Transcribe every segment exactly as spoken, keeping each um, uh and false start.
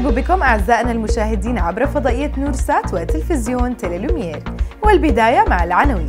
نرحب بكم أعزائنا المشاهدين عبر فضائية نورسات وتلفزيون تيليلومير، والبداية مع العناوين.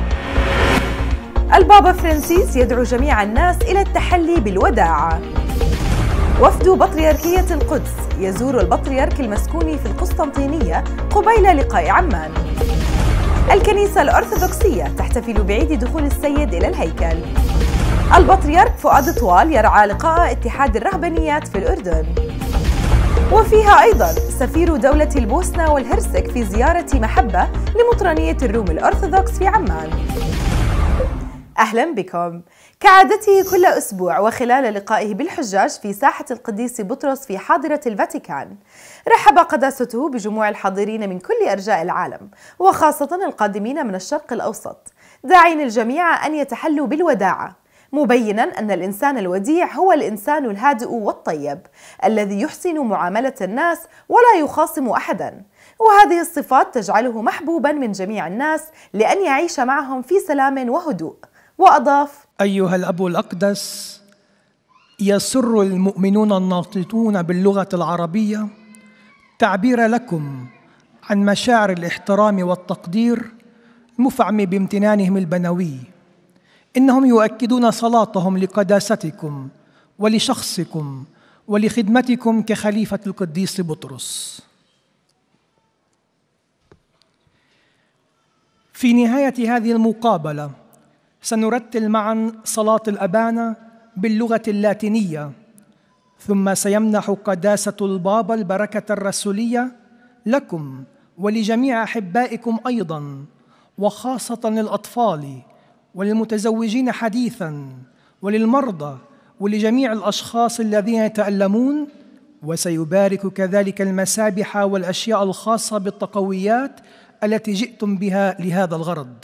البابا فرانسيس يدعو جميع الناس إلى التحلي بالوداعة. وفد بطريركية القدس يزور البطريرك المسكوني في القسطنطينية قبيل لقاء عمان. الكنيسة الأرثوذكسية تحتفل بعيد دخول السيد إلى الهيكل. البطريرك فؤاد طوال يرعى لقاء اتحاد الرهبانيات في الأردن. وفيها أيضاً سفير دولة البوسنة والهرسك في زيارة محبة لمطرانية الروم الأرثوذكس في عمان. أهلاً بكم. كعادته كل أسبوع وخلال لقائه بالحجاج في ساحة القديس بطرس في حاضرة الفاتيكان، رحب قداسته بجموع الحاضرين من كل أرجاء العالم وخاصة القادمين من الشرق الأوسط، داعين الجميع أن يتحلوا بالوداعة، مبيناً أن الإنسان الوديع هو الإنسان الهادئ والطيب الذي يحسن معاملة الناس ولا يخاصم أحداً، وهذه الصفات تجعله محبوباً من جميع الناس لأن يعيش معهم في سلام وهدوء. وأضاف: أيها الأب الأقدس، يسر المؤمنون الناطقون باللغة العربية تعبير لكم عن مشاعر الاحترام والتقدير المفعم بامتنانهم البنوي. إنهم يؤكدون صلاتهم لقداستكم ولشخصكم ولخدمتكم كخليفة القديس بطرس. في نهاية هذه المقابلة سنرتل معا صلاة الأبانة باللغة اللاتينية، ثم سيمنح قداسة البابا البركة الرسولية لكم ولجميع أحبائكم أيضاً، وخاصة للأطفال وللمتزوجين حديثاً وللمرضى ولجميع الأشخاص الذين يتألمون، وسيبارك كذلك المسابح والأشياء الخاصة بالتقويات التي جئتم بها لهذا الغرض.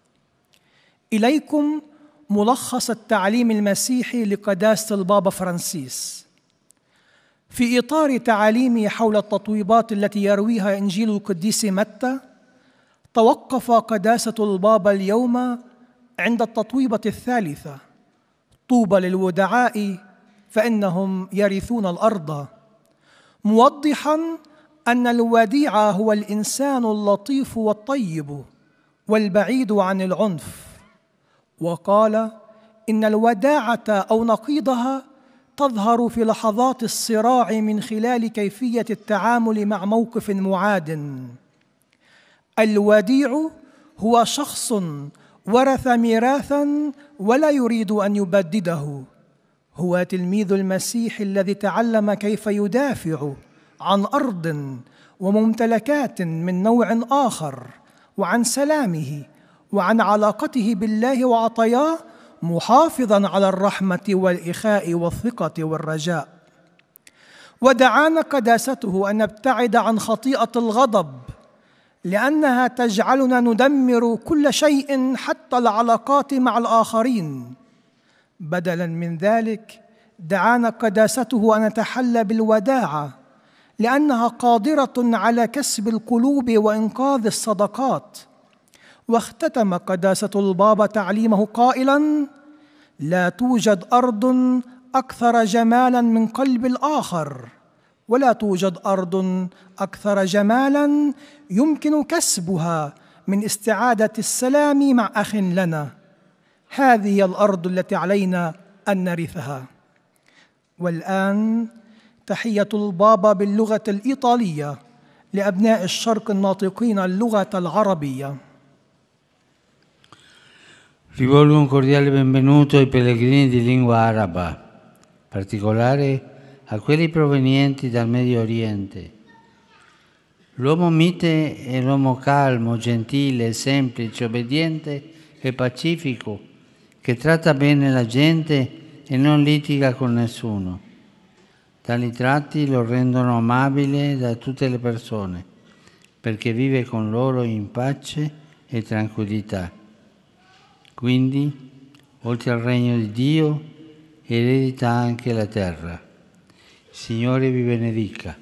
إليكم ملخص التعليم المسيحي لقداسة البابا فرانسيس. في إطار تعاليمه حول التطويبات التي يرويها إنجيل القديس متى، توقف قداسة البابا اليوم عند التطويبة الثالثة: طوبى للودعاء فإنهم يرثون الأرض، موضحاً أن الوديع هو الإنسان اللطيف والطيب والبعيد عن العنف. وقال إن الوداعة أو نقيضها تظهر في لحظات الصراع من خلال كيفية التعامل مع موقف معاد. الوديع هو شخص ورث ميراثاً ولا يريد أن يبدده، هو تلميذ المسيح الذي تعلم كيف يدافع عن أرض وممتلكات من نوع آخر، وعن سلامه وعن علاقته بالله وعطاياه، محافظاً على الرحمة والإخاء والثقة والرجاء. ودعانا قداسته أن نبتعد عن خطيئة الغضب، لأنها تجعلنا ندمر كل شيء حتى العلاقات مع الآخرين. بدلاً من ذلك دعانا قداسته أن نتحلى بالوداعة، لأنها قادرة على كسب القلوب وإنقاذ الصداقات. واختتم قداسة البابا تعليمه قائلاً: لا توجد أرض أكثر جمالاً من قلب الآخر، ولا توجد أرض أكثر جمالاً يمكن كسبها من استعادة السلام مع أخ لنا. هذه هي الأرض التي علينا أن نرثها. والآن تحية البابا باللغة الإيطالية لأبناء الشرق الناطقين اللغة العربية. Rivolgo un cordiale benvenuto ai pellegrini di lingua araba, in particolare a quelli provenienti dal Medio Oriente. L'uomo mite è l'uomo calmo, gentile, semplice, obbediente e pacifico, che tratta bene la gente e non litiga con nessuno. Tali tratti lo rendono amabile da tutte le persone, perché vive con loro in pace e tranquillità. Quindi, oltre al regno di Dio, eredita anche la terra. Il Signore vi benedica.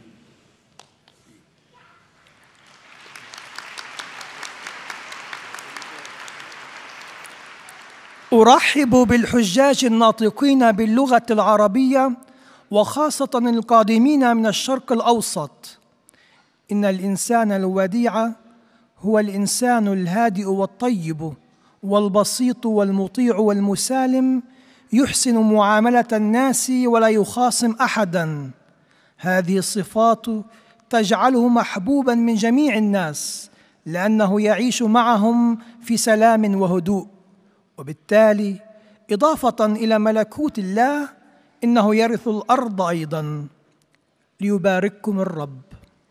أرحب بالحجاج الناطقين باللغة العربية وخاصة القادمين من الشرق الأوسط. إن الإنسان الوديع هو الإنسان الهادئ والطيب والبسيط والمطيع والمسالم، يحسن معاملة الناس ولا يخاصم أحداً. هذه الصفات تجعله محبوباً من جميع الناس، لأنه يعيش معهم في سلام وهدوء. وبالتالي إضافة إلى ملكوت الله، إنه يرث الأرض أيضاً. ليبارككم الرب.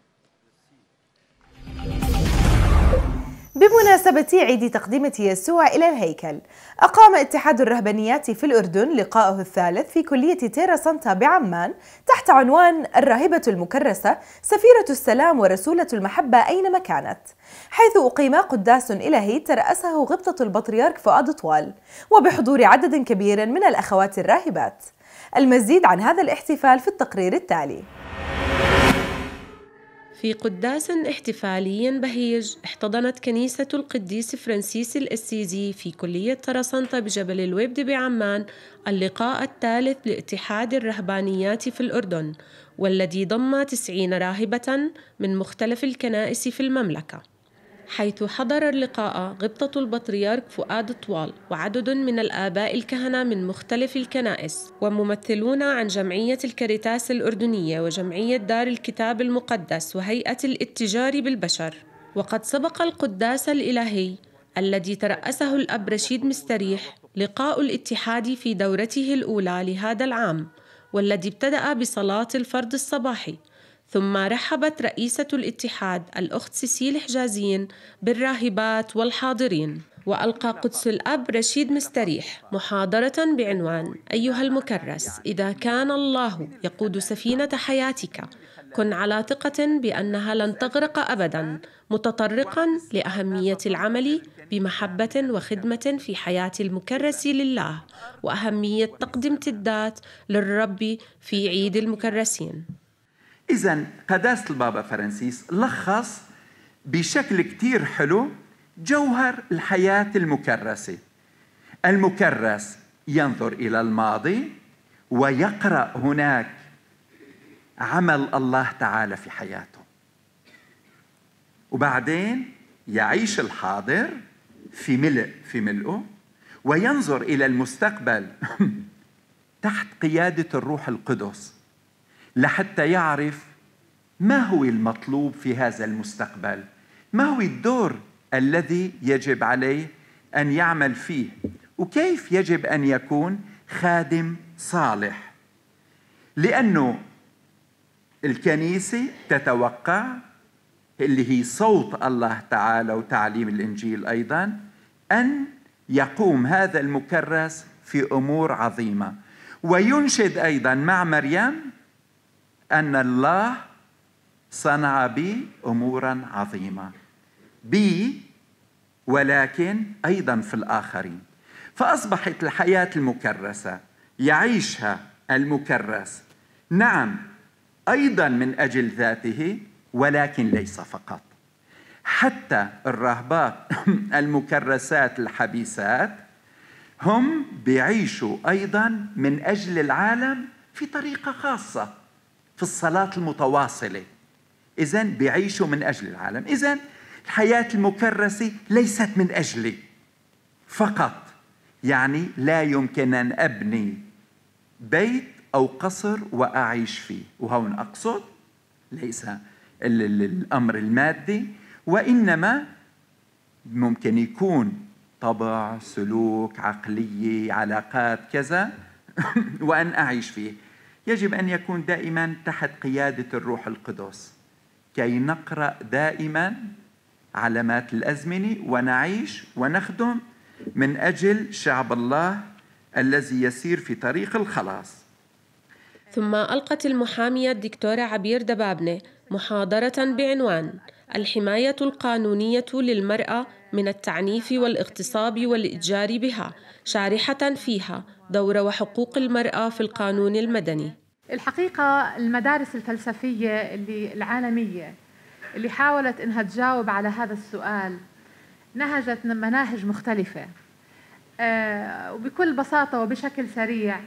بمناسبة عيد تقدمة يسوع إلى الهيكل، أقام اتحاد الرهبانيات في الأردن لقاءه الثالث في كلية تيرا سانتا بعمان تحت عنوان الراهبة المكرسة سفيرة السلام ورسولة المحبة أينما كانت، حيث أقيم قداس إلهي ترأسه غبطة البطريرك فؤاد طوال وبحضور عدد كبير من الأخوات الراهبات. المزيد عن هذا الاحتفال في التقرير التالي. في قداس احتفالي بهيج احتضنت كنيسة القديس فرانسيس الأسيزي في كلية ترسنطة بجبل الويبد بعمان اللقاء الثالث لاتحاد الرهبانيات في الأردن، والذي ضم تسعين راهبة من مختلف الكنائس في المملكة، حيث حضر اللقاء غبطة البطريرك فؤاد طوال وعدد من الآباء الكهنة من مختلف الكنائس وممثلون عن جمعية الكاريتاس الأردنية وجمعية دار الكتاب المقدس وهيئة الاتجار بالبشر. وقد سبق القداس الإلهي الذي ترأسه الأب رشيد مستريح لقاء الاتحاد في دورته الأولى لهذا العام، والذي ابتدأ بصلاة الفرض الصباحي، ثم رحبت رئيسة الاتحاد الأخت سيسيل حجازين بالراهبات والحاضرين. وألقى قدس الأب رشيد مستريح محاضرة بعنوان أيها المكرس، إذا كان الله يقود سفينة حياتك كن على ثقة بأنها لن تغرق أبداً، متطرقاً لأهمية العمل بمحبة وخدمة في حياة المكرس لله، وأهمية تقدمة الذات للرب في عيد المكرسين. إذن قداسة البابا فرانسيس لخص بشكل كتير حلو جوهر الحياة المكرسة. المكرس ينظر إلى الماضي ويقرأ هناك عمل الله تعالى في حياته، وبعدين يعيش الحاضر في ملء في ملئه، وينظر إلى المستقبل تحت قيادة الروح القدس لحتى يعرف ما هو المطلوب في هذا المستقبل، ما هو الدور الذي يجب عليه أن يعمل فيه، وكيف يجب أن يكون خادم صالح. لأنه الكنيسة تتوقع، اللي هي صوت الله تعالى وتعليم الإنجيل أيضاً، أن يقوم هذا المكرس في أمور عظيمة. وينشد أيضاً مع مريم أن الله صنع بي أموراً عظيمة، بي ولكن أيضاً في الآخرين. فأصبحت الحياة المكرسة يعيشها المكرس، نعم أيضاً من أجل ذاته، ولكن ليس فقط. حتى الراهبات المكرسات الحبيسات هم بيعيشوا أيضاً من أجل العالم في طريقة خاصة، في الصلاة المتواصلة. إذن بيعيشوا من أجل العالم. إذن الحياة المكرسة ليست من أجلي فقط، يعني لا يمكن أن أبني بيت أو قصر وأعيش فيه، وهون أقصد ليس الأمر المادي، وإنما ممكن يكون طبع، سلوك، عقلية، علاقات، كذا وأن أعيش فيه. يجب أن يكون دائما تحت قيادة الروح القدس كي نقرأ دائما علامات الأزمنة ونعيش ونخدم من أجل شعب الله الذي يسير في طريق الخلاص. ثم ألقت المحامية الدكتورة عبير دبابنة محاضرة بعنوان الحماية القانونية للمرأة من التعنيف والاغتصاب والإتجار بها، شارحة فيها دور وحقوق المرأة في القانون المدني. الحقيقة المدارس الفلسفية اللي العالمية اللي حاولت إنها تجاوب على هذا السؤال نهجت مناهج مختلفة، آه وبكل بساطة وبشكل سريع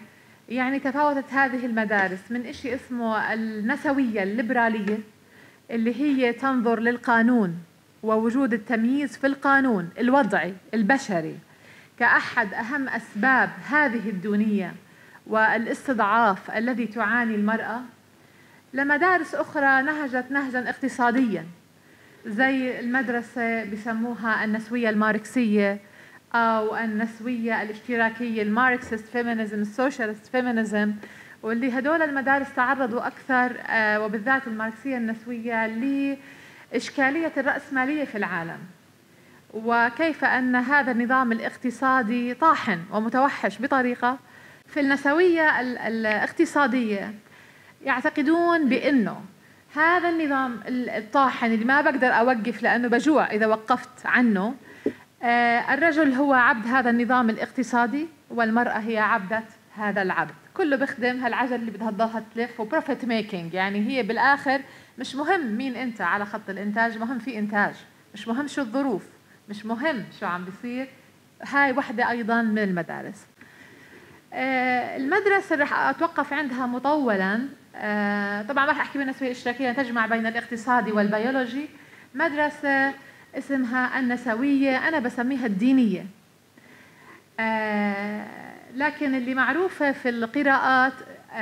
يعني تفاوتت هذه المدارس من إشي اسمه النسوية الليبرالية اللي هي تنظر للقانون ووجود التمييز في القانون الوضعي البشري كأحد أهم أسباب هذه الدونية والاستضعاف الذي تعاني المرأة، لمدارس أخرى نهجت نهجا اقتصاديا زي المدرسة بسموها النسوية الماركسية أو النسوية الاشتراكية الماركسيست فيمينيزم السوشيالست فيمينيزم، واللي هدول المدارس تعرضوا أكثر وبالذات الماركسية النسوية لإشكالية الرأسمالية في العالم وكيف أن هذا النظام الاقتصادي طاحن ومتوحش بطريقة. في النسوية الاقتصادية يعتقدون بأنه هذا النظام الطاحن اللي ما بقدر أوقف لأنه بجوع إذا وقفت عنه، الرجل هو عبد هذا النظام الاقتصادي والمرأة هي عبدة هذا العبد، كله بيخدم هالعجل اللي بدها تضلها تلف وبروفيت ميكينج، يعني هي بالآخر مش مهم مين أنت على خط الإنتاج، مهم في إنتاج، مش مهم شو الظروف، مش مهم شو عم بيصير. هاي وحدة أيضا من المدارس. المدرسة رح أتوقف عندها مطولا، طبعا ما رح أحكي بالنسبة الاشتراكية تجمع بين الاقتصادي والبيولوجي. مدرسة اسمها النسوية، أنا بسميها الدينية، لكن اللي معروفة في القراءات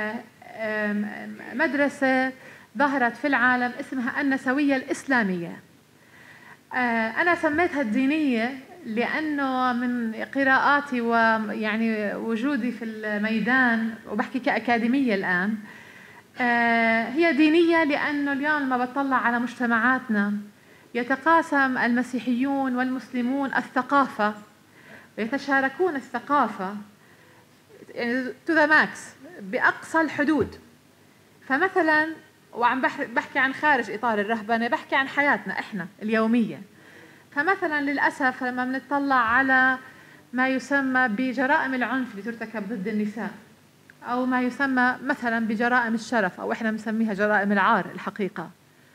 مدرسة ظهرت في العالم اسمها النسوية الإسلامية. أنا سميتها الدينية لأنه من قراءاتي ويعني وجودي في الميدان وبحكي كأكاديمية الآن، هي دينية لأنه اليوم لما بطلع على مجتمعاتنا يتقاسم المسيحيون والمسلمون الثقافة ويتشاركون الثقافة to the max بأقصى الحدود. فمثلا وعم بحكي عن خارج إطار الرهبنة، بحكي عن حياتنا إحنا اليومية. فمثلا للأسف لما بنطلع على ما يسمى بجرائم العنف اللي ترتكب ضد النساء أو ما يسمى مثلا بجرائم الشرف أو إحنا بنسميها جرائم العار، الحقيقة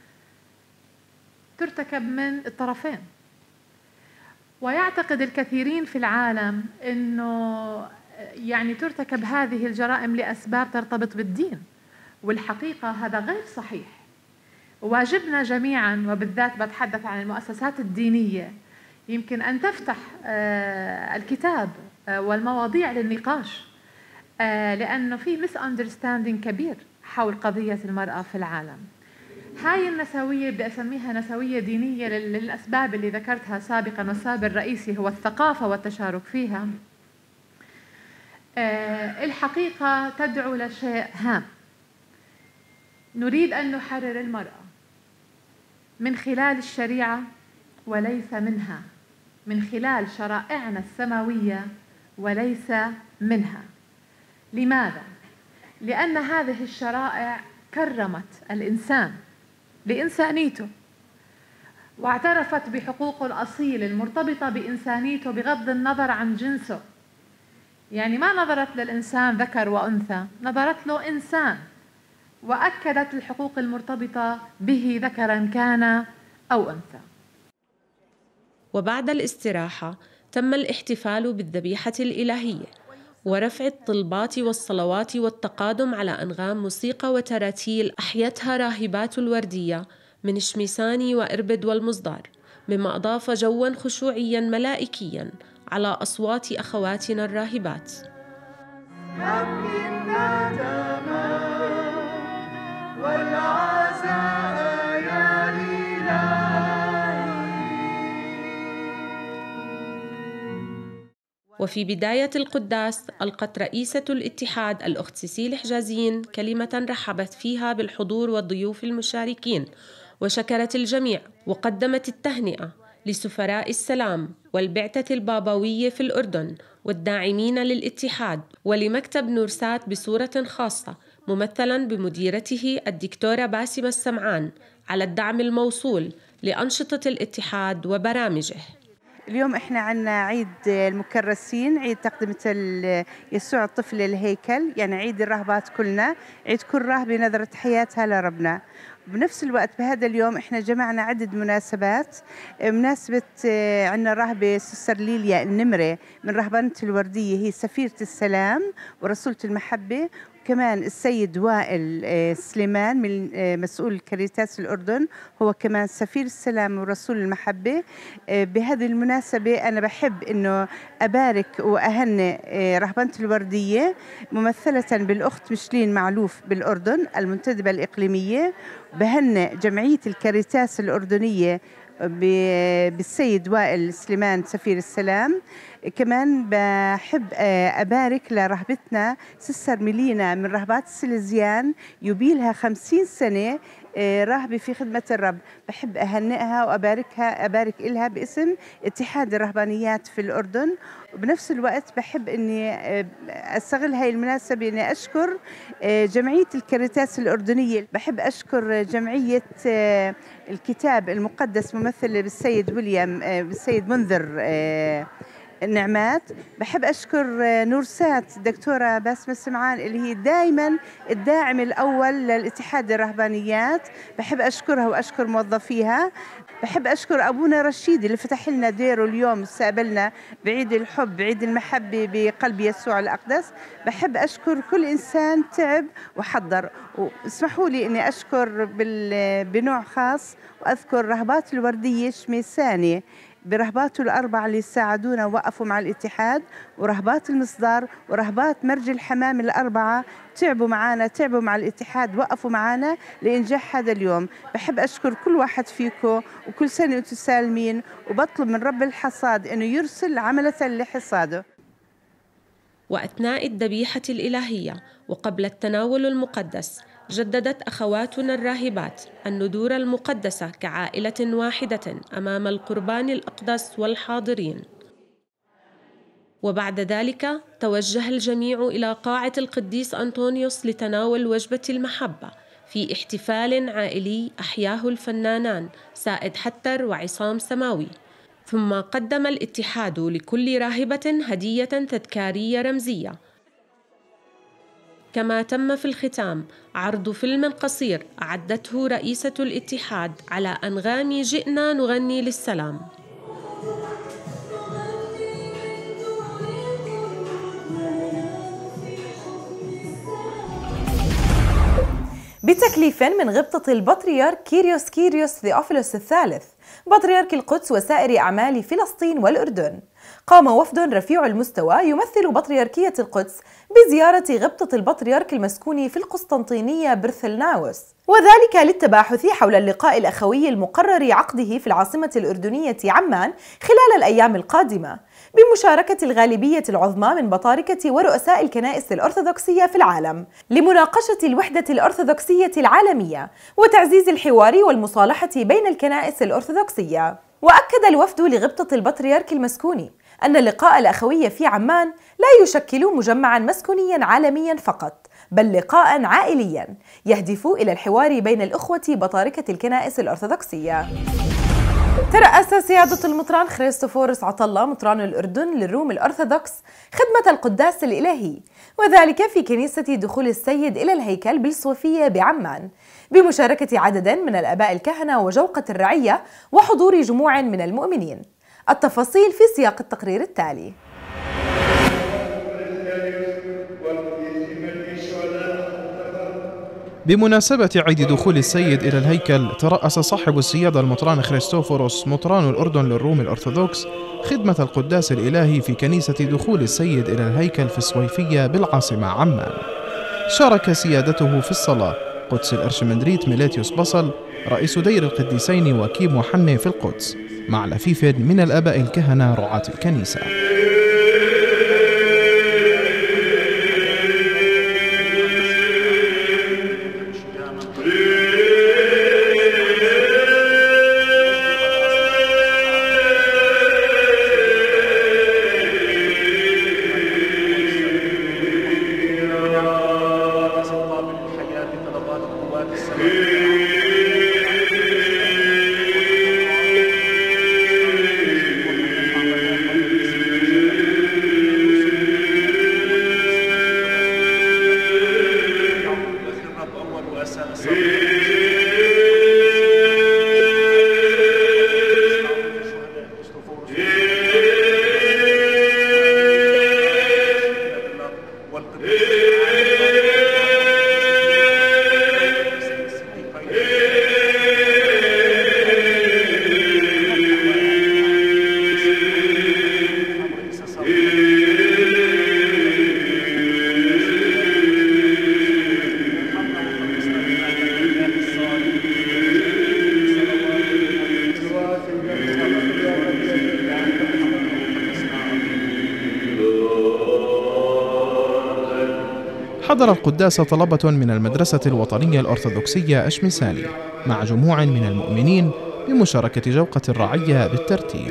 ترتكب من الطرفين. ويعتقد الكثيرين في العالم أنه يعني ترتكب هذه الجرائم لأسباب ترتبط بالدين، والحقيقة هذا غير صحيح. واجبنا جميعا وبالذات بتحدث عن المؤسسات الدينية يمكن أن تفتح الكتاب والمواضيع للنقاش، لأنه في مس أندرستاندينج كبير حول قضية المرأة في العالم. هاي النسوية بدي أسميها نسوية دينية للأسباب اللي ذكرتها سابقا، والسبب الرئيسي هو الثقافة والتشارك فيها. الحقيقة تدعو لشيء هام، نريد أن نحرر المرأة من خلال الشريعة وليس منها، من خلال شرائعنا السماوية وليس منها. لماذا؟ لأن هذه الشرائع كرمت الإنسان لإنسانيته واعترفت بحقوقه الأصيلة المرتبطة بإنسانيته بغض النظر عن جنسه. يعني ما نظرت للإنسان ذكر وأنثى، نظرت له إنسان، وأكدت الحقوق المرتبطة به ذكرا كان أو أنثى. وبعد الاستراحة تم الاحتفال بالذبيحة الإلهية ورفع الطلبات والصلوات والتقادم على أنغام موسيقى وتراتيل أحيتها راهبات الوردية من شميساني وإربد والمصدار، مما أضاف جواً خشوعياً ملائكياً على أصوات أخواتنا الراهبات. وفي بداية القداس ألقت رئيسة الاتحاد الأخت سيسيل حجازين كلمة رحبت فيها بالحضور والضيوف المشاركين، وشكرت الجميع وقدمت التهنئة لسفراء السلام والبعثة البابوية في الأردن والداعمين للاتحاد، ولمكتب نورسات بصورة خاصة ممثلا بمديرته الدكتورة باسمة السمعان على الدعم الموصول لأنشطة الاتحاد وبرامجه. اليوم احنا عندنا عيد المكرسين، عيد تقدمة يسوع الطفل للهيكل، يعني عيد الرهبات كلنا، عيد كل راهبة نذرت حياتها لربنا. بنفس الوقت بهذا اليوم احنا جمعنا عدة مناسبات. مناسبة عندنا راهبة سستر ليليا النمرة من رهبنة الوردية، هي سفيرة السلام ورسولة المحبة. كمان السيد وائل سليمان من مسؤول كاريتاس الأردن، هو كمان سفير السلام ورسول المحبة. بهذه المناسبة أنا بحب أنه أبارك وأهنئ رهبنة الوردية ممثلة بالأخت مشلين معلوف بالأردن المنتدبة الإقليمية. بهنئ جمعية الكاريتاس الأردنية بالسيد وائل سليمان سفير السلام. كمان بحب أبارك لرهبتنا سستر ميلينا من رهبات السلزيان، يبيلها خمسين سنة راهبة في خدمة الرب. بحب أهنئها وأباركها أبارك إلها باسم اتحاد الرهبانيات في الأردن. وبنفس الوقت بحب أني أستغل هاي المناسبة أني أشكر جمعية الكاريتاس الأردنية. بحب أشكر جمعية الكتاب المقدس ممثلة بالسيد ويليام بالسيد منذر النعمات. بحب أشكر نورسات دكتورة باسمة سمعان اللي هي دائما الداعم الأول للاتحاد الرهبانيات. بحب أشكرها وأشكر موظفيها. بحب أشكر أبونا رشيد اللي فتح لنا ديره اليوم استقبلنا بعيد الحب بعيد المحبة بقلب يسوع الأقدس. بحب أشكر كل إنسان تعب وحضر. واسمحوا لي أني أشكر بنوع خاص وأذكر رهبات الوردية شميساني برهباته الأربعة اللي ساعدونا ووقفوا مع الاتحاد، ورهبات المصدر ورهبات مرج الحمام الأربعة تعبوا معنا تعبوا مع الاتحاد وقفوا معنا لإنجاح هذا اليوم. بحب أشكر كل واحد فيكم وكل سنة وأنتم سالمين، وبطلب من رب الحصاد أنه يرسل عملة لحصاده. وأثناء الذبيحة الإلهية وقبل التناول المقدس جددت أخواتنا الراهبات الندور المقدسة كعائلة واحدة أمام القربان الأقدس والحاضرين. وبعد ذلك توجه الجميع إلى قاعة القديس أنطونيوس لتناول وجبة المحبة في احتفال عائلي أحياه الفنانان سائد حتر وعصام سماوي. ثم قدم الاتحاد لكل راهبة هدية تذكارية رمزية. كما تم في الختام عرض فيلم قصير أعدته رئيسة الاتحاد على أنغام جئنا نغني للسلام. بتكليف من غبطة البطريرك كيريوس كيريوس ثيوفيلوس الثالث بطريرك القدس وسائر أعمال فلسطين والأردن، قام وفد رفيع المستوى يمثل بطريركية القدس بزيارة غبطة البطريرك المسكوني في القسطنطينية برثلناوس، وذلك للتباحث حول اللقاء الأخوي المقرر عقده في العاصمة الأردنية عمان خلال الأيام القادمة بمشاركة الغالبية العظمى من بطاركة ورؤساء الكنائس الأرثوذكسية في العالم لمناقشة الوحدة الأرثوذكسية العالمية وتعزيز الحوار والمصالحة بين الكنائس الأرثوذكسية. وأكد الوفد لغبطة البطريرك المسكوني أن اللقاء الأخوي في عمان لا يشكل مجمعاً مسكونياً عالمياً فقط، بل لقاء عائليا يهدف إلى الحوار بين الأخوة بطاركة الكنائس الأرثوذكسية. ترأس سيادة المطران خريستوفورس عطلة مطران الأردن للروم الأرثوذكس خدمة القداس الإلهي، وذلك في كنيسة دخول السيد إلى الهيكل بالصوفية بعمان بمشاركة عدد من الآباء الكهنة وجوقة الرعية وحضور جموع من المؤمنين. التفاصيل في سياق التقرير التالي. بمناسبة عيد دخول السيد إلى الهيكل، ترأس صاحب السيادة المطران خريستوفوروس مطران الأردن للروم الأرثوذكس خدمة القداس الإلهي في كنيسة دخول السيد إلى الهيكل في الصويفية بالعاصمة عمان. شارك سيادته في الصلاة قدس الأرشمندريت ميليتيوس بصل رئيس دير القديسين وكيم وحنة في القدس مع لفيف من الآباء الكهنة رعاة الكنيسة. حضر القداس طلبة من المدرسة الوطنية الأرثوذكسية أشمساني مع جموع من المؤمنين بمشاركة جوقة الرعية بالترتيل.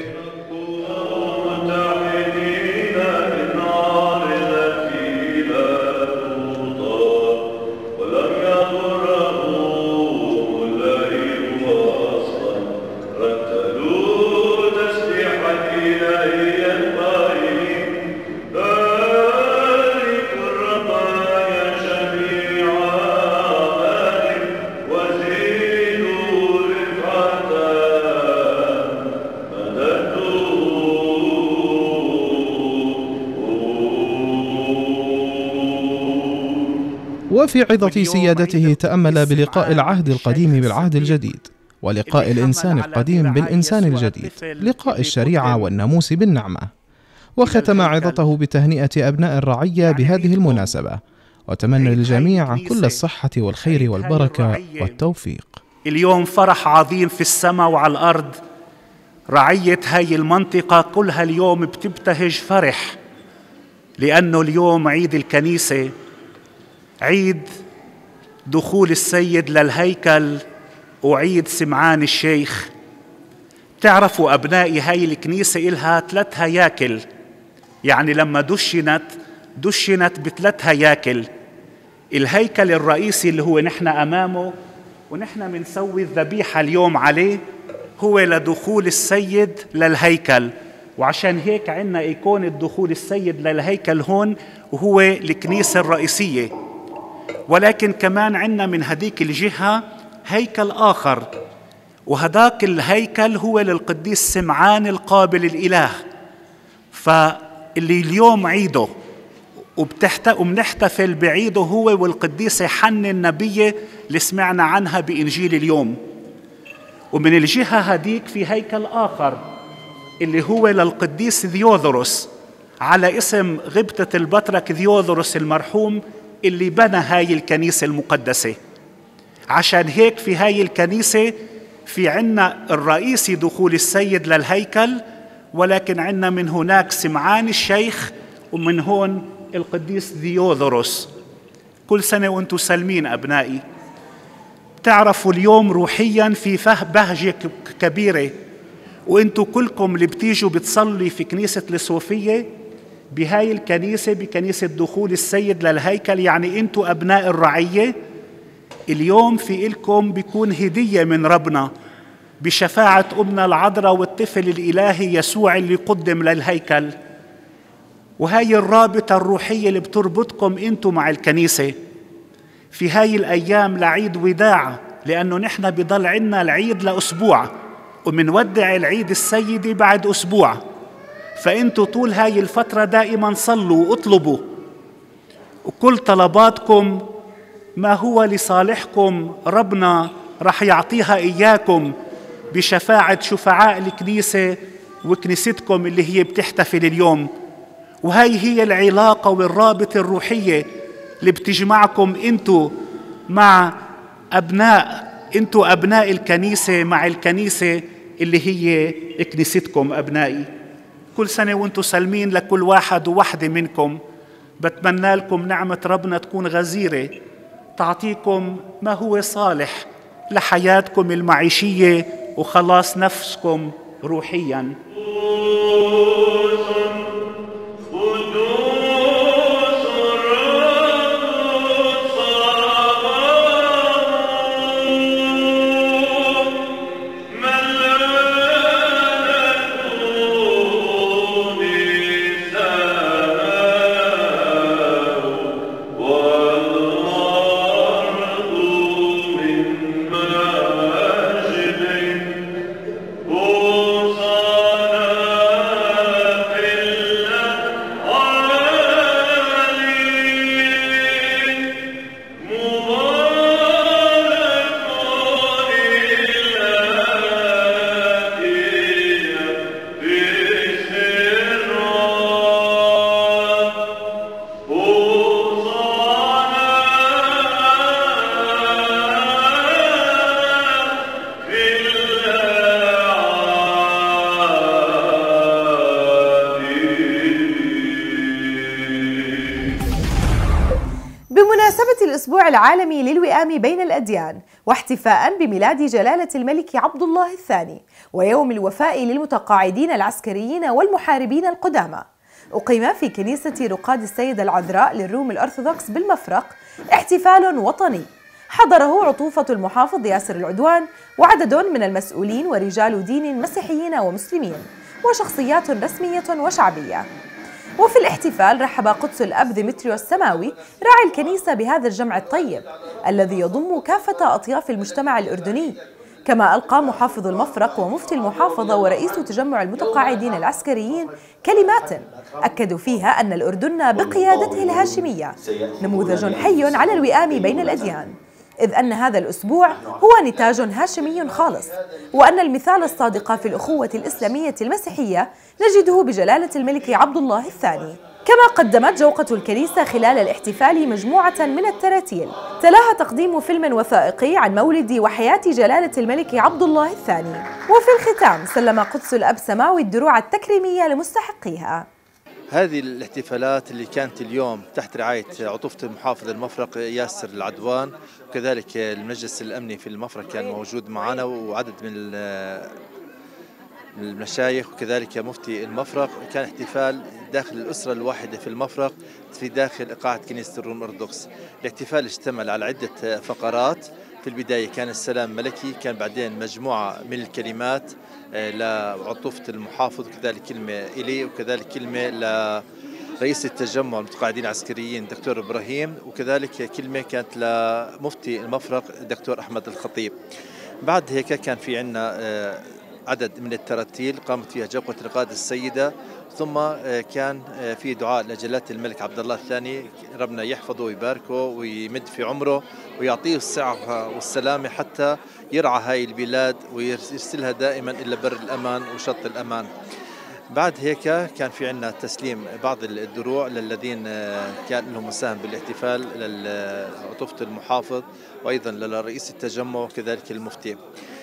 وفي عظة سيادته تأمل بلقاء العهد القديم بالعهد الجديد، ولقاء الإنسان القديم بالإنسان الجديد، لقاء الشريعة والناموس بالنعمة. وختم عظته بتهنئة أبناء الرعية بهذه المناسبة، وتمنى للجميع كل الصحة والخير والبركة والتوفيق. اليوم فرح عظيم في السماء وعلى الأرض. رعية هاي المنطقة كلها اليوم بتبتهج فرح، لأنه اليوم عيد الكنيسة، عيد دخول السيد للهيكل وعيد سمعان الشيخ. تعرفوا أبنائي هاي الكنيسة إلها ثلاث هياكل، يعني لما دشنت دشنت بثلاث هياكل. الهيكل الرئيسي اللي هو نحن أمامه ونحن بنسوي الذبيحة اليوم عليه هو لدخول السيد للهيكل، وعشان هيك عنا إيقونة دخول السيد للهيكل هون وهو الكنيسة الرئيسية. ولكن كمان عنا من هديك الجهة هيكل آخر، وهداك الهيكل هو للقديس سمعان القابل الإله، فاللي اليوم عيده وبنحتفل بعيده هو والقديسة حنة النبية اللي سمعنا عنها بإنجيل اليوم. ومن الجهة هديك في هيكل آخر اللي هو للقديس ذيوذروس على اسم غبطة البطرك ذيوذروس المرحوم اللي بنى هاي الكنيسة المقدسة. عشان هيك في هاي الكنيسة في عنا الرئيسي دخول السيد للهيكل، ولكن عنا من هناك سمعان الشيخ ومن هون القديس ذيوذروس. كل سنة وانتم سالمين أبنائي. تعرفوا اليوم روحيا في فه بهجة كبيرة، وانتم كلكم اللي بتيجوا بتصلي في كنيسة الصوفية بهاي الكنيسة بكنيسة دخول السيد للهيكل، يعني انتم أبناء الرعية. اليوم في إلكم بيكون هدية من ربنا بشفاعة أمنا العذراء والطفل الإلهي يسوع اللي قدم للهيكل. وهاي الرابطة الروحية اللي بتربطكم انتم مع الكنيسة في هاي الأيام لعيد وداع، لأنه نحن بضل عنا العيد لأسبوع ومنودع العيد السيدي بعد أسبوع. فأنتوا طول هاي الفترة دائما صلوا واطلبوا، وكل طلباتكم ما هو لصالحكم ربنا رح يعطيها إياكم بشفاعة شفعاء الكنيسة وكنيستكم اللي هي بتحتفل اليوم. وهي هي العلاقة والرابط الروحية اللي بتجمعكم انتوا مع أبناء انتوا أبناء الكنيسة مع الكنيسة اللي هي كنيستكم. أبنائي كل سنة وانتوا سالمين لكل واحد وواحدة منكم. بتمنى لكم نعمة ربنا تكون غزيرة تعطيكم ما هو صالح لحياتكم المعيشية وخلاص نفسكم روحياً. Hosanna الأسبوع العالمي للوئام بين الأديان، واحتفاء بميلاد جلالة الملك عبد الله الثاني ويوم الوفاء للمتقاعدين العسكريين والمحاربين القدامى، أقيم في كنيسة رقاد السيدة العذراء للروم الأرثوذكس بالمفرق احتفال وطني حضره عطوفة المحافظ ياسر العدوان وعدد من المسؤولين ورجال دين مسيحيين ومسلمين وشخصيات رسمية وشعبية. وفي الاحتفال رحب قدس الأب ديمتريوس السماوي راعي الكنيسة بهذا الجمع الطيب الذي يضم كافة أطياف المجتمع الأردني، كما ألقى محافظ المفرق ومفتي المحافظة ورئيس تجمع المتقاعدين العسكريين كلمات أكدوا فيها أن الأردن بقيادته الهاشمية نموذج حي على الوئام بين الأديان، إذ أن هذا الأسبوع هو نتاج هاشمي خالص، وأن المثال الصادق في الأخوة الإسلامية المسيحية نجده بجلالة الملك عبد الله الثاني. كما قدمت جوقة الكنيسة خلال الاحتفال مجموعة من التراتيل تلاها تقديم فيلم وثائقي عن مولد وحياة جلالة الملك عبد الله الثاني. وفي الختام سلم قدس الأب سماوي الدروع التكريمية لمستحقيها. هذه الاحتفالات اللي كانت اليوم تحت رعاية عطوفة المحافظ المفرق ياسر العدوان، وكذلك المجلس الأمني في المفرق كان موجود معنا وعدد من المشايخ وكذلك مفتي المفرق. كان احتفال داخل الأسرة الواحدة في المفرق في داخل قاعة كنيسة الروم الأرثوذكس. الاحتفال اشتمل على عدة فقرات. في البداية كان السلام ملكي، كان بعدين مجموعة من الكلمات لعطوفة المحافظ وكذلك كلمة إلي وكذلك كلمة لرئيس التجمع المتقاعدين العسكريين دكتور إبراهيم وكذلك كلمة كانت لمفتي المفرق دكتور أحمد الخطيب. بعد هيك كان في عنا عدد من التراتيل قامت فيها جوقة رقاد السيدة، ثم كان في دعاء لجلالة الملك عبد الله الثاني، ربنا يحفظه ويباركه ويمد في عمره ويعطيه الصحة والسلامة حتى يرعى هاي البلاد ويرسلها دائما إلى بر الأمان وشط الأمان. بعد هيك كان في عنا تسليم بعض الدروع للذين كان لهم مساهم بالاحتفال لعطوفة المحافظ وأيضا لرئيس التجمع وكذلك المفتي.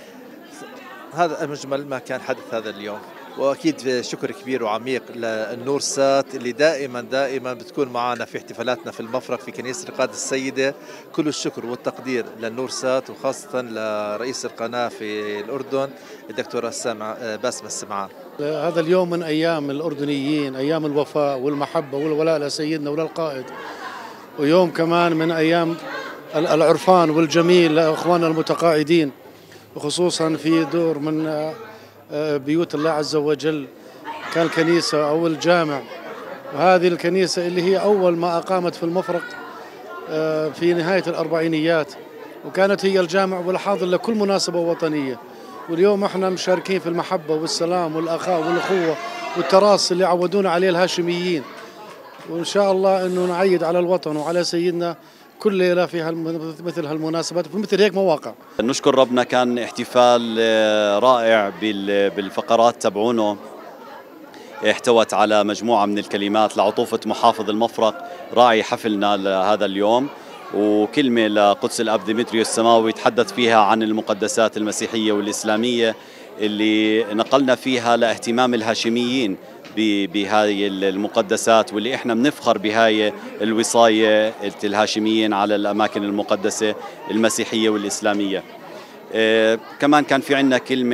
هذا مجمل ما كان حدث هذا اليوم، واكيد شكر كبير وعميق للنور سات اللي دائما دائما بتكون معنا في احتفالاتنا في المفرق في كنيسة رقاد السيدة. كل الشكر والتقدير للنور سات وخاصة لرئيس القناة في الأردن الدكتورة باسمة السمعان. هذا اليوم من أيام الأردنيين، أيام الوفاء والمحبة والولاء لسيدنا وللقائد، ويوم كمان من أيام العرفان والجميل لأخواننا المتقاعدين، وخصوصا في دور من بيوت الله عز وجل كان الكنيسة أو الجامع. وهذه الكنيسة اللي هي أول ما أقامت في المفرق في نهاية الأربعينيات، وكانت هي الجامع والحاضر لكل مناسبة وطنية. واليوم احنا مشاركين في المحبة والسلام والأخاء والأخوة والتراص اللي عودونا عليه الهاشميين، وإن شاء الله أنه نعيد على الوطن وعلى سيدنا كل ليلة في مثل هالمناسبات في مثل هيك مواقع. نشكر ربنا، كان احتفال رائع بالفقرات تبعونه، احتوت على مجموعة من الكلمات لعطوفة محافظ المفرق راعي حفلنا لهذا اليوم، وكلمة لقدس الأب ديمتريوس السماوي تحدث فيها عن المقدسات المسيحية والإسلامية اللي نقلنا فيها لاهتمام الهاشميين بهذه المقدسات، واللي احنا بنفخر بهاي الوصاية الهاشميين على الأماكن المقدسة المسيحية والإسلامية. آه كمان كان في عنا كلمة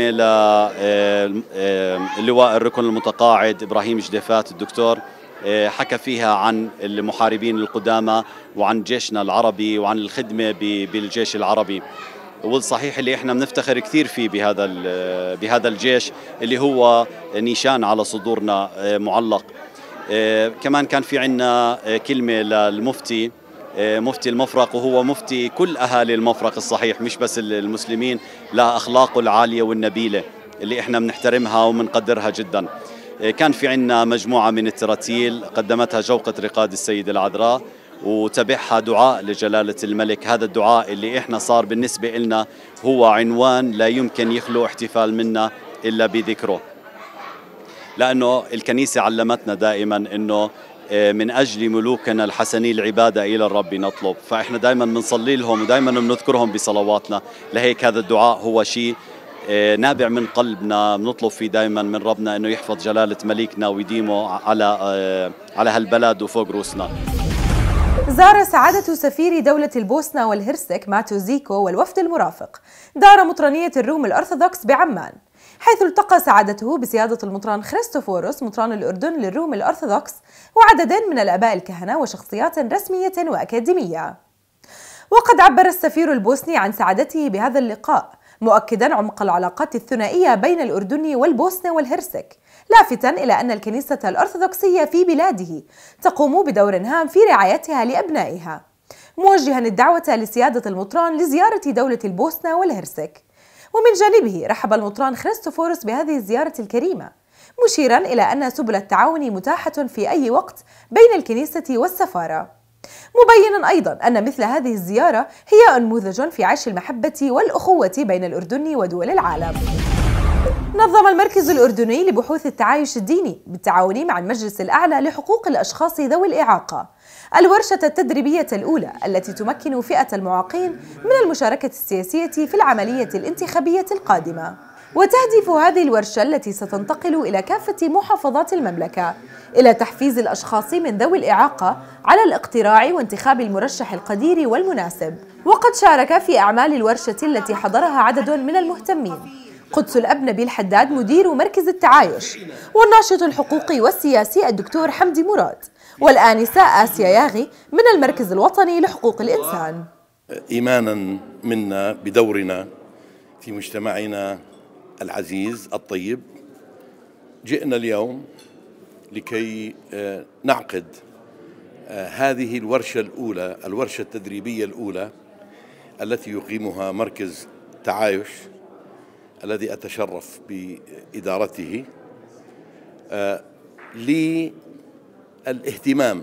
للواء الركن المتقاعد إبراهيم جديفات الدكتور، آه حكى فيها عن المحاربين القدامى وعن جيشنا العربي وعن الخدمة بالجيش العربي، والصحيح اللي احنا بنفتخر كثير فيه بهذا بهذا الجيش اللي هو نيشان على صدورنا معلق. كمان كان في عنا كلمة للمفتي مفتي المفرق، وهو مفتي كل أهالي المفرق الصحيح مش بس المسلمين، له أخلاقه العالية والنبيلة اللي احنا بنحترمها وبنقدرها جدا. كان في عنا مجموعة من التراتيل قدمتها جوقة رقاد السيدة العذراء وتبعها دعاء لجلالة الملك. هذا الدعاء اللي احنا صار بالنسبة لنا هو عنوان لا يمكن يخلو احتفال منا إلا بذكره، لأنه الكنيسة علمتنا دائما أنه من أجل ملوكنا الحسني العبادة إلى الرب نطلب، فإحنا دائما بنصلي لهم ودائما بنذكرهم بصلواتنا. لهيك هذا الدعاء هو شيء نابع من قلبنا، بنطلب فيه دائما من ربنا أنه يحفظ جلالة ملكنا ويديمه على على هالبلد وفوق روسنا. زار سعادة سفير دولة البوسنة والهرسك ماتو زيكو والوفد المرافق دار مطرانية الروم الأرثوذكس بعمان، حيث التقى سعادته بسيادة المطران خريستوفوروس مطران الأردن للروم الأرثوذكس وعدد من الآباء الكهنة وشخصيات رسمية وأكاديمية. وقد عبر السفير البوسني عن سعادته بهذا اللقاء، مؤكدا عمق العلاقات الثنائية بين الأردن والبوسنة والهرسك، لافتا إلى أن الكنيسة الأرثوذكسية في بلاده تقوم بدور هام في رعايتها لأبنائها، موجها الدعوة لسيادة المطران لزيارة دولة البوسنة والهرسك. ومن جانبه رحب المطران خريستوفوروس بهذه الزيارة الكريمة، مشيرا إلى أن سبل التعاون متاحة في أي وقت بين الكنيسة والسفارة، مبينا أيضا أن مثل هذه الزيارة هي أنموذج في عيش المحبة والأخوة بين الأردن ودول العالم. نظم المركز الأردني لبحوث التعايش الديني بالتعاون مع المجلس الأعلى لحقوق الأشخاص ذوي الإعاقة الورشة التدريبية الأولى التي تمكن فئة المعاقين من المشاركة السياسية في العملية الانتخابية القادمة. وتهدف هذه الورشة التي ستنتقل إلى كافة محافظات المملكة إلى تحفيز الأشخاص من ذوي الإعاقة على الاقتراع وانتخاب المرشح القدير والمناسب. وقد شارك في أعمال الورشة التي حضرها عدد من المهتمين قدس الأب نبيل حداد مدير مركز التعايش، والناشط الحقوقي والسياسي الدكتور حمدي مراد، والآنسة آسيا ياغي من المركز الوطني لحقوق الإنسان. إيمانا منا بدورنا في مجتمعنا العزيز الطيب، جئنا اليوم لكي نعقد هذه الورشة الأولى، الورشة التدريبية الأولى التي يقيمها مركز تعايش الذي أتشرف بإدارته للاهتمام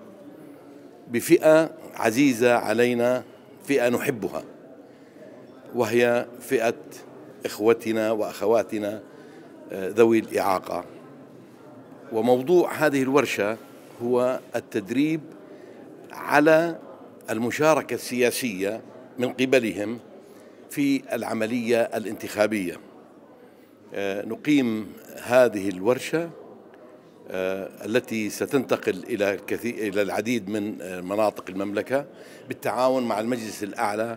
بفئة عزيزة علينا، فئة نحبها، وهي فئة إخوتنا وأخواتنا ذوي الإعاقة. وموضوع هذه الورشة هو التدريب على المشاركة السياسية من قبلهم في العملية الانتخابية. نقيم هذه الورشة التي ستنتقل إلى الكثير إلى العديد من مناطق المملكة بالتعاون مع المجلس الأعلى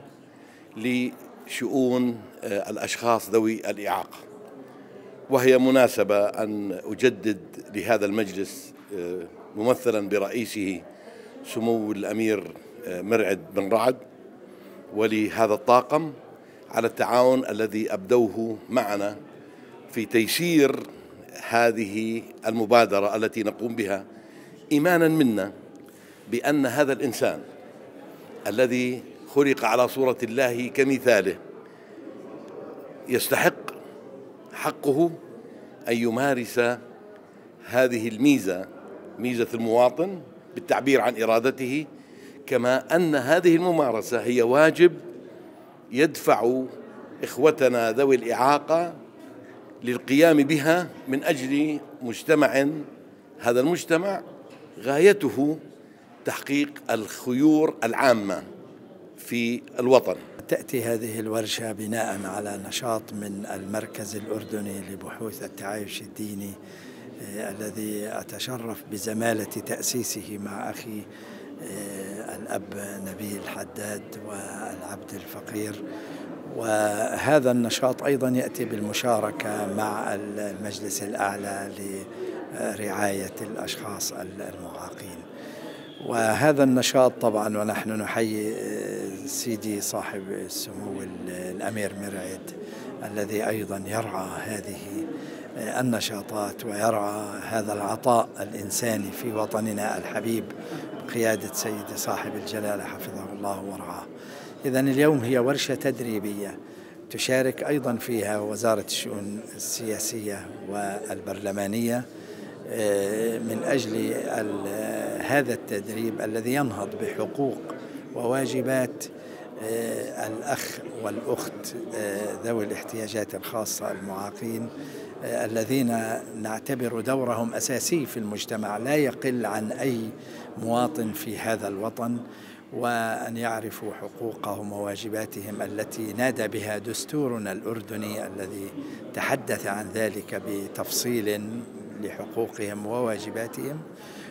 لشؤون الأشخاص ذوي الإعاقة، وهي مناسبة أن أجدد لهذا المجلس ممثلا برئيسه سمو الأمير مرعد بن رعد ولهذا الطاقم على التعاون الذي أبدوه معنا في تيسير هذه المبادرة التي نقوم بها، إيمانا منا بأن هذا الإنسان الذي خلق على صورة الله كمثاله يستحق حقه أن يمارس هذه الميزة، ميزة المواطن بالتعبير عن إرادته، كما أن هذه الممارسة هي واجب يدفع إخوتنا ذوي الإعاقة للقيام بها من أجل مجتمع، هذا المجتمع غايته تحقيق الخيور العامة في الوطن. تأتي هذه الورشة بناء على نشاط من المركز الأردني لبحوث التعايش الديني الذي أتشرف بزمالة تأسيسه مع أخي الأب نبيل حداد والعبد الفقير. وهذا النشاط أيضا يأتي بالمشاركة مع المجلس الأعلى لرعاية الأشخاص المعاقين. وهذا النشاط طبعا، ونحن نحيي سيدي صاحب السمو الأمير مرعد الذي أيضا يرعى هذه النشاطات ويرعى هذا العطاء الإنساني في وطننا الحبيب بقيادة سيدي صاحب الجلالة حفظه الله ورعاه. إذن اليوم هي ورشة تدريبية تشارك أيضا فيها وزارة الشؤون السياسية والبرلمانية من أجل هذا التدريب الذي ينهض بحقوق وواجبات الأخ والأخت ذوي الاحتياجات الخاصة المعاقين، الذين نعتبر دورهم أساسي في المجتمع، لا يقل عن أي مواطن في هذا الوطن، وأن يعرفوا حقوقهم وواجباتهم التي نادى بها دستورنا الأردني الذي تحدث عن ذلك بتفصيل لحقوقهم وواجباتهم.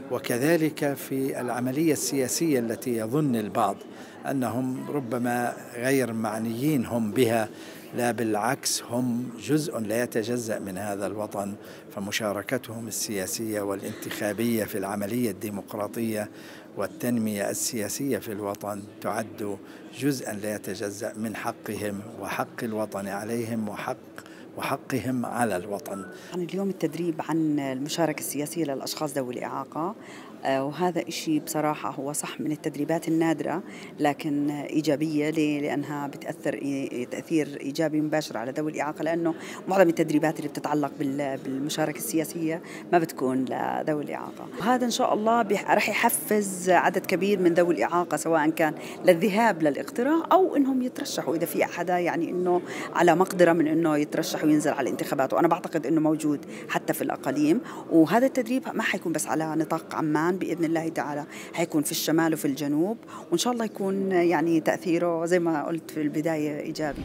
وكذلك في العملية السياسية التي يظن البعض أنهم ربما غير معنيين هم بها، لا بالعكس هم جزء لا يتجزأ من هذا الوطن، فمشاركتهم السياسية والانتخابية في العملية الديمقراطية والتنمية السياسية في الوطن تعد جزءا لا يتجزأ من حقهم وحق الوطن عليهم وحق وحقهم على الوطن. اليوم التدريب عن المشاركة السياسية للأشخاص ذوي الإعاقة، وهذا إشي بصراحة هو صح من التدريبات النادرة لكن إيجابية لأنها بتأثر تأثير إيجابي مباشر على ذوي الإعاقة، لأنه معظم التدريبات اللي بتتعلق بالمشاركة السياسية ما بتكون لذوي الإعاقة. وهذا إن شاء الله رح يحفز عدد كبير من ذوي الإعاقة سواء كان للذهاب للاقتراع أو إنهم يترشحوا إذا في أحدا يعني إنه على مقدرة من إنه يترشح وينزل على الانتخابات، وأنا بعتقد إنه موجود حتى في الأقاليم. وهذا التدريب ما حيكون بس على نطاق عمان، بإذن الله تعالى حيكون في الشمال وفي الجنوب، وإن شاء الله يكون يعني تأثيره زي ما قلت في البداية إيجابي.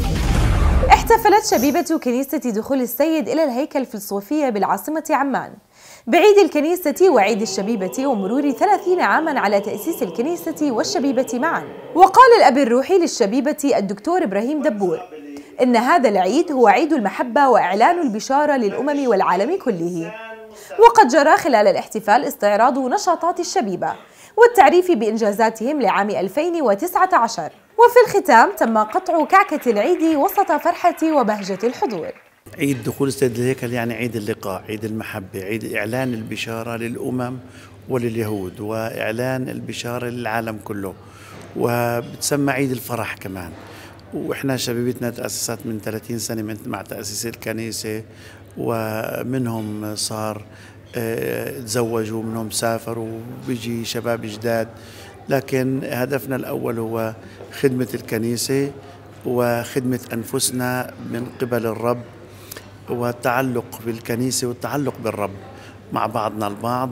احتفلت شبيبة كنيسة دخول السيد إلى الهيكل في الصوفية بالعاصمة عمان بعيد الكنيسة وعيد الشبيبة ومرور ثلاثين عاما على تأسيس الكنيسة والشبيبة معا. وقال الأب الروحي للشبيبة الدكتور إبراهيم دبور إن هذا العيد هو عيد المحبة وإعلان البشارة للأمم والعالم كله. وقد جرى خلال الاحتفال استعراض نشاطات الشبيبة والتعريف بإنجازاتهم لعام ألفين وتسعة عشر، وفي الختام تم قطع كعكة العيد وسط فرحة وبهجة الحضور. عيد دخول السيد الهيكل يعني عيد اللقاء، عيد المحبة، عيد إعلان البشارة للأمم ولليهود وإعلان البشارة للعالم كله، وبتسمى عيد الفرح كمان. وإحنا شبيبتنا تأسست من ثلاثين سنة مع تأسيس الكنيسة، ومنهم صار تزوجوا منهم سافروا وبيجي شباب جداد، لكن هدفنا الأول هو خدمة الكنيسة وخدمة أنفسنا من قبل الرب والتعلق بالكنيسة والتعلق بالرب مع بعضنا البعض،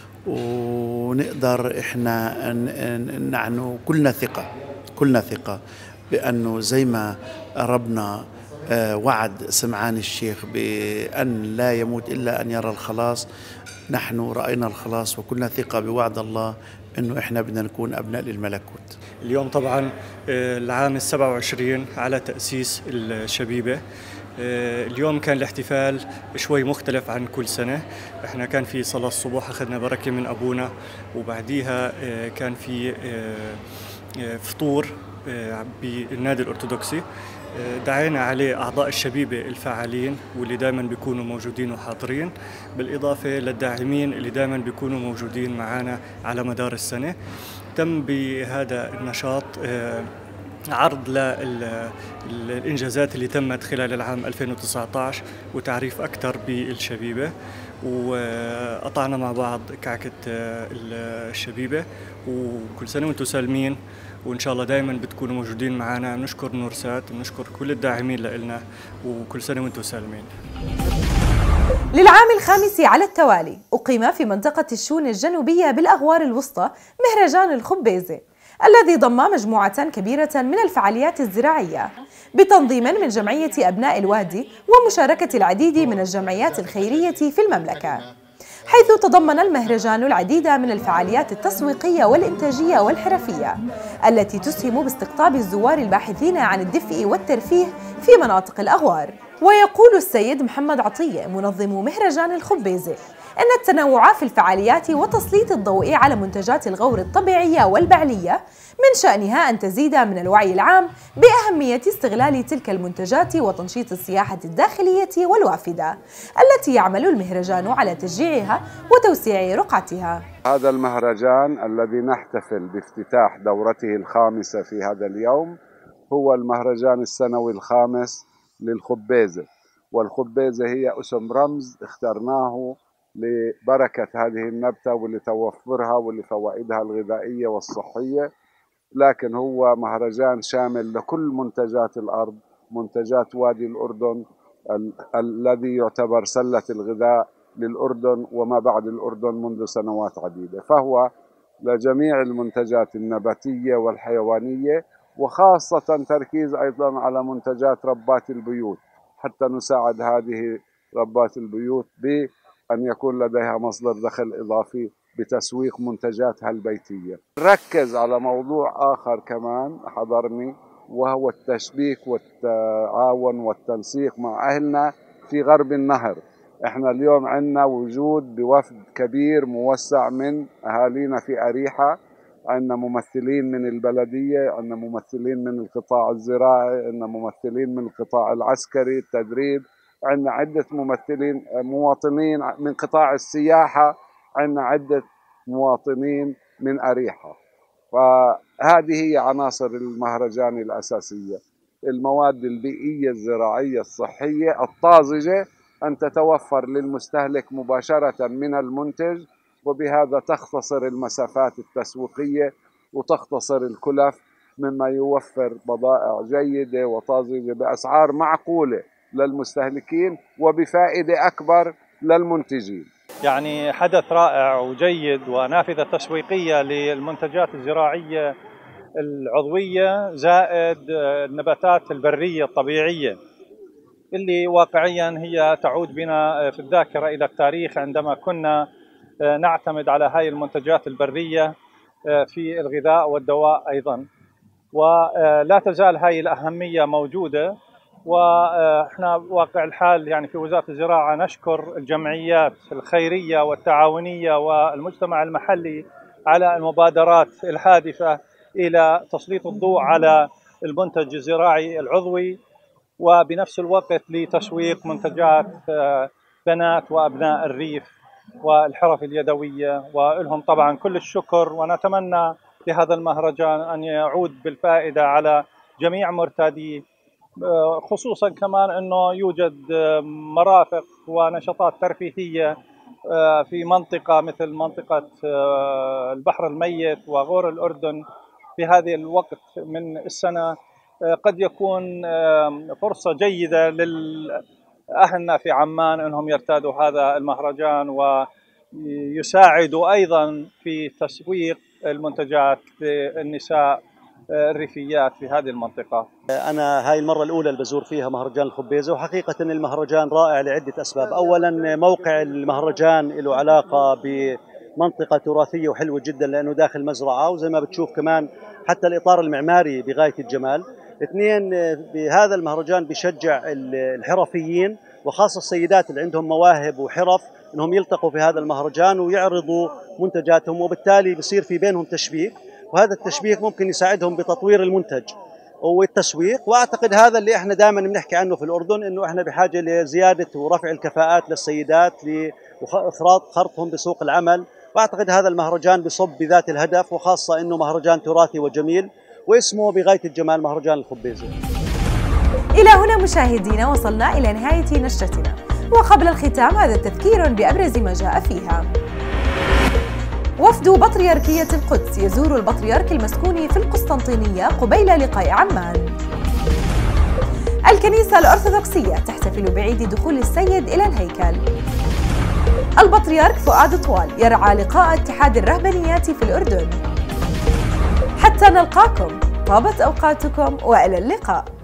ونقدر إحنا نحن كلنا ثقة كلنا ثقة بأنه زي ما ربنا وعد سمعان الشيخ بأن لا يموت إلا أن يرى الخلاص، نحن رأينا الخلاص وكلنا ثقة بوعد الله أنه إحنا بدنا نكون أبناء للملكوت. اليوم طبعا العام السبعة وعشرين على تأسيس الشبيبة. اليوم كان الاحتفال شوي مختلف عن كل سنة. احنا كان في صلاة الصبح أخذنا بركة من أبونا، وبعديها كان في فطور بالنادي الأرثوذكسي دعينا عليه أعضاء الشبيبة الفعالين واللي دائما بيكونوا موجودين وحاضرين، بالإضافة للداعمين اللي دائما بيكونوا موجودين معنا على مدار السنة. تم بهذا النشاط عرض للإنجازات اللي تمت خلال العام ألفين وتسعة عشر وتعريف أكثر بالشبيبة، وقطعنا مع بعض كعكة الشبيبة. وكل سنة وانتم سالمين، وإن شاء الله دائما بتكونوا موجودين معنا. بنشكر نورسات، بنشكر كل الداعمين لنا، وكل سنة وانتم سالمين. للعام الخامس على التوالي أقيم في منطقة الشون الجنوبية بالأغوار الوسطى مهرجان الخبيزة، الذي ضم مجموعة كبيرة من الفعاليات الزراعية بتنظيم من جمعية أبناء الوادي ومشاركة العديد من الجمعيات الخيرية في المملكة، حيث تضمن المهرجان العديد من الفعاليات التسويقية والإنتاجية والحرفية التي تسهم باستقطاب الزوار الباحثين عن الدفء والترفيه في مناطق الأغوار. ويقول السيد محمد عطية منظم مهرجان الخبيزة أن التنوع في الفعاليات وتسليط الضوء على منتجات الغور الطبيعية والبعلية من شأنها أن تزيد من الوعي العام بأهمية استغلال تلك المنتجات وتنشيط السياحة الداخلية والوافدة التي يعمل المهرجان على تشجيعها وتوسيع رقعتها. هذا المهرجان الذي نحتفل بافتتاح دورته الخامسة في هذا اليوم هو المهرجان السنوي الخامس للخبيزة، والخبيزة هي اسم رمز اخترناه لبركة هذه النبتة ولتوفرها ولفوائدها الغذائية والصحية، لكن هو مهرجان شامل لكل منتجات الأرض، منتجات وادي الأردن ال الذي يعتبر سلة الغذاء للأردن وما بعد الأردن منذ سنوات عديدة، فهو لجميع المنتجات النباتية والحيوانية، وخاصة تركيز أيضا على منتجات ربات البيوت حتى نساعد هذه ربات البيوت أن يكون لديها مصدر دخل إضافي بتسويق منتجاتها البيتية. ركز على موضوع آخر كمان حضرني، وهو التشبيك والتعاون والتنسيق مع أهلنا في غرب النهر. احنا اليوم عندنا وجود بوفد كبير موسع من أهالينا في أريحة، عندنا ممثلين من البلدية، عندنا ممثلين من القطاع الزراعي، عندنا ممثلين من القطاع العسكري التدريب، عندنا عدة ممثلين مواطنين من قطاع السياحة، عندنا عدة مواطنين من أريحة. فهذه هي عناصر المهرجان الأساسية: المواد البيئية الزراعية الصحية الطازجة أن تتوفر للمستهلك مباشرة من المنتج، وبهذا تختصر المسافات التسويقية وتختصر الكلف، مما يوفر بضائع جيدة وطازجة بأسعار معقولة للمستهلكين وبفائدة أكبر للمنتجين. يعني حدث رائع وجيد ونافذة تسويقية للمنتجات الزراعية العضوية زائد النباتات البرية الطبيعية، اللي واقعيا هي تعود بنا في الذاكرة إلى التاريخ عندما كنا نعتمد على هاي المنتجات البرية في الغذاء والدواء أيضا، ولا تزال هاي الأهمية موجودة. واحنا واقع الحال يعني في وزارة الزراعة نشكر الجمعيات الخيرية والتعاونية والمجتمع المحلي على المبادرات الهادفة إلى تسليط الضوء على المنتج الزراعي العضوي، وبنفس الوقت لتسويق منتجات بنات وأبناء الريف والحرف اليدوية، ولهم طبعا كل الشكر. ونتمنى لهذا المهرجان أن يعود بالفائدة على جميع مرتاديه، خصوصا كمان أنه يوجد مرافق ونشاطات ترفيهية في منطقة مثل منطقة البحر الميت وغور الأردن في هذه الوقت من السنة، قد يكون فرصة جيدة لأهلنا في عمان أنهم يرتادوا هذا المهرجان ويساعدوا أيضا في تسويق المنتجات للنساء الريفيات في هذه المنطقة. أنا هاي المرة الأولى اللي بزور فيها مهرجان الخبيزة، وحقيقة المهرجان رائع لعدة أسباب. أولا موقع المهرجان له علاقة بمنطقة تراثية وحلوة جدا لأنه داخل مزرعة، وزي ما بتشوف كمان حتى الإطار المعماري بغاية الجمال. اثنين، بهذا المهرجان بيشجع الحرفيين وخاصة السيدات اللي عندهم مواهب وحرف انهم يلتقوا في هذا المهرجان ويعرضوا منتجاتهم، وبالتالي بصير في بينهم تشبيك، وهذا التشبيك ممكن يساعدهم بتطوير المنتج والتسويق. واعتقد هذا اللي احنا دائما بنحكي عنه في الاردن، انه احنا بحاجه لزياده ورفع الكفاءات للسيدات لافراط خرطهم بسوق العمل، واعتقد هذا المهرجان بصب بذات الهدف، وخاصه انه مهرجان تراثي وجميل واسمه بغاية الجمال مهرجان الخبيزة. إلى هنا مشاهدينا وصلنا إلى نهاية نشرتنا، وقبل الختام هذا تذكير بأبرز ما جاء فيها. وفد بطريركية القدس يزور البطريرك المسكوني في القسطنطينية قبيل لقاء عمان. الكنيسة الأرثوذكسية تحتفل بعيد دخول السيد إلى الهيكل. البطريرك فؤاد طوال يرعى لقاء اتحاد الرهبانيات في الأردن. حتى نلقاكم، طابت أوقاتكم وإلى اللقاء.